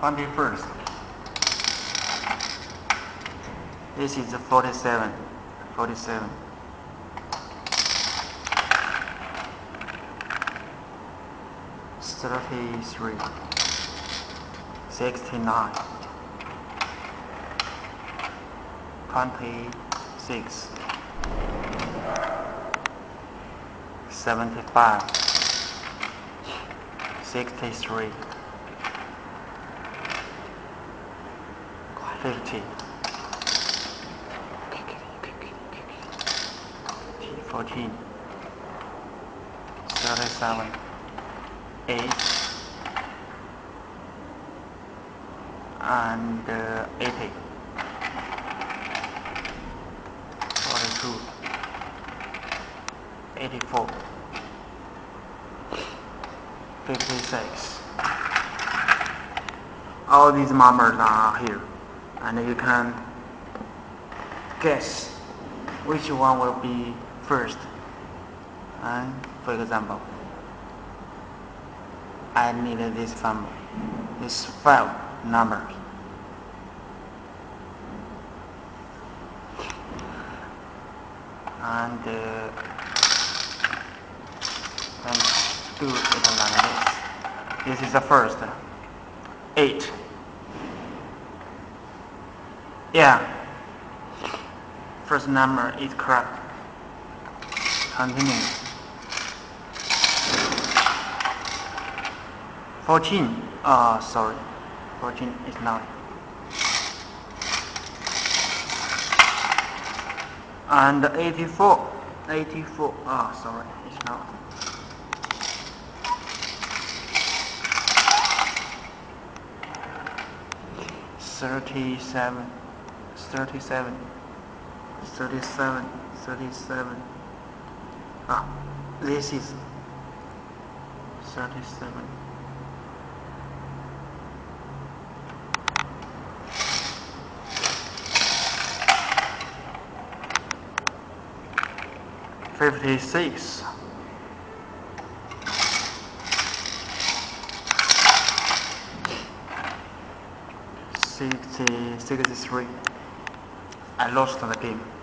21st. This is 47. 47. 33. 69. 26. 75. 63. 50. 14. 37. 8. And 80. 42. 84. 56. All these numbers are here, and you can guess which one will be first. And for example, I need these 5 numbers. And do it like this. This is the first. 8. Yeah. First number is correct. Continue. 14. Sorry. 14 is not. And 84. 84. Sorry. It's not. 37. 37. 37. 37. This is 37. 56. 63. I lost the game.